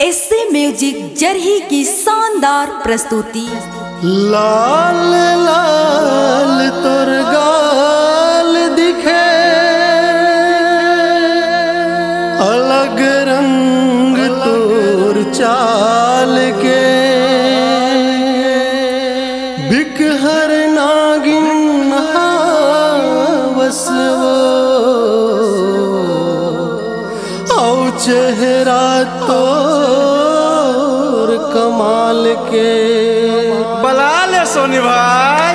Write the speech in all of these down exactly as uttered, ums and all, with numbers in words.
S A music Jarhi की शानदार प्रस्तुति। लाल लाल तोर गाल दिखे, अलग रंग तोर चाल के, बिकहर नागिन हावस वो, औ चेहरा तोर कमाल के। बला ले सोनी भाई।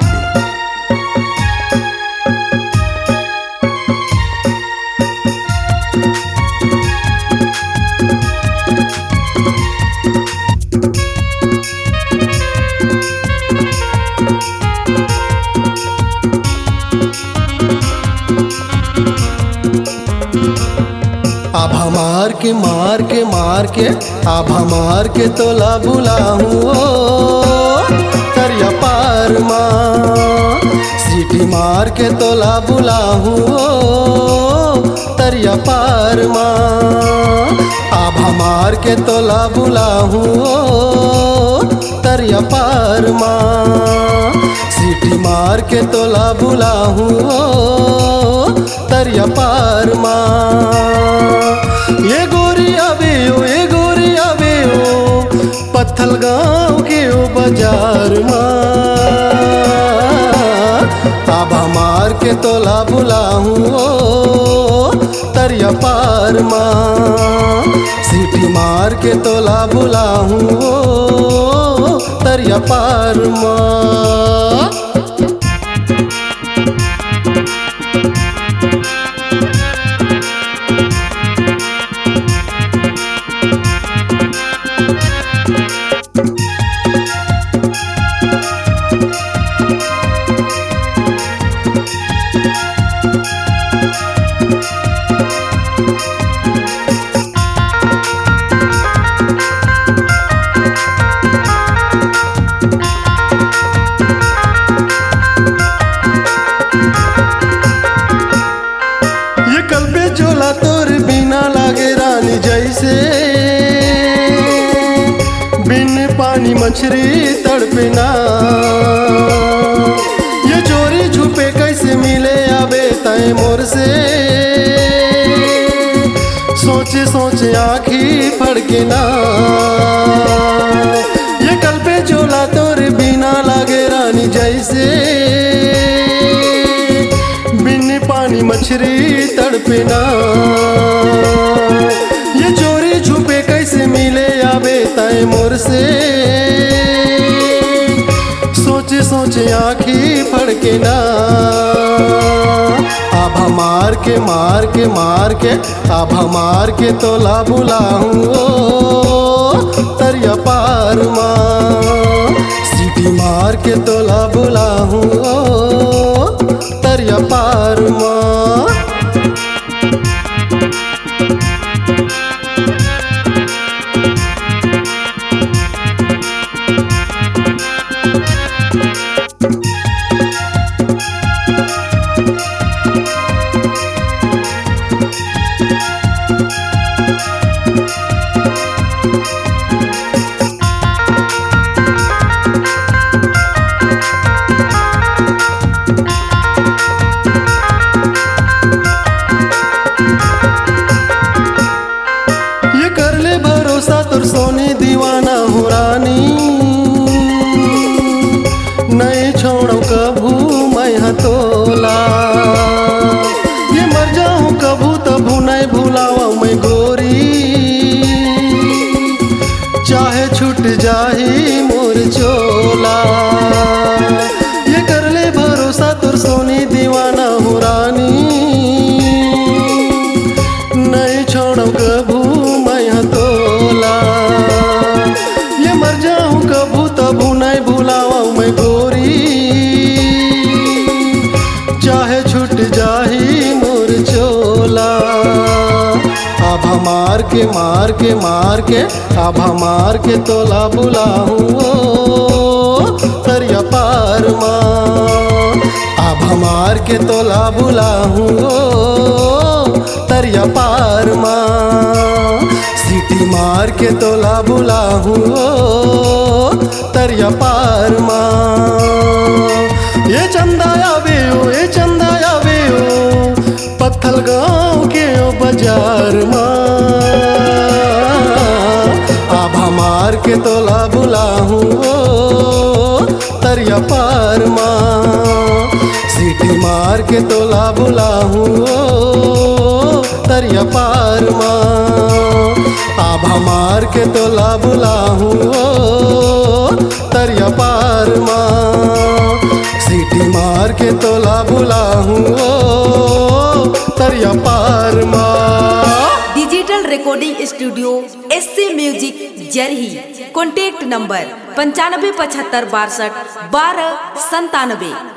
आभा मार के मार के मार के आभा मार के तोला बुलाहूँ करिया पार माँ, सीटी मार के तोला बुलाहूँ तरिया पार माँ। आभा मार के तोला बुलाहूँ तरिया पार माँ, सीटी मार के तोला बुलाहूँ तरिया पार माँ। ये गोरी आवे ओ ये गोरी आवे ओ पत्थल गाँव के ओ बाजार माँ। आभा मार के तोला बुलाहूँ तरिया पार माँ, सीटी मार के तोला बुलाहूँ तरिया पार माँ। झोला तोर बिना लागे रानी जैसे, बिन पानी मछली तड़पे ना। ये चोरी छुपे कैसे मिले आवे तय मोर से, सोचे सोचे आँखी फड़के ना। ये कल पे झोला तोर बिना लागे रानी जैसे, बिन पानी मछली तड़पे ना। ये चोरी छुपे कैसे मिले आवे तय मोर से, सोचे सोचे आँखी फड़के ना। आभा मार के मार के मार के आभा मार के तोला बुलाहूँ तरिया पार माँ, सीटी मार के तोला बुलाहूँ तरिया पार माँ। भरोसा तोर सोनी दीवाना हो रानी, नहीं छोड़ो कभू मैं हतोला। ये मर जाऊँ कभू तभू नहीं भूलावा मैं गोरी, चाहे छूट जाही मोर चोला। ये कर ले भरोसा तोर सोनी दीवाना हो रानी, नहीं छोड़ो कभू मैं हतोला। ये मर जाऊँ कभू तभू नहीं भूलावा मैं गोरी, चाहे छूट जाही मोर चोला। आभा मार के मार के मार के आभा मार के तोला बुलाहूँ तरिया पार माँ। आभा मार के तोला बुलाहूँ तरिया पार माँ सीटी मार के तोला बुलाहूँ ओ तरिया पार माँ। ये चंदा आवे ओ ये चंदा आवे ओ पत्थल गाँव के ओ बाजार माँ आभा मार के तोला बुलाहूँ ओ तरिया पार माँ सीटी मार के तोला बुलाहूँ ओ तरिया पार माँ आभा मार के तोला बुलाहूँ ओ तरिया पार माँ सीटी मार के तोला बुलाहूँ ओ तरिया पार माँ। Digital recording studio S C music जरही। कॉन्टैक्ट नंबर पंचानबे पचहत्तर बासठ बारह संतानबे।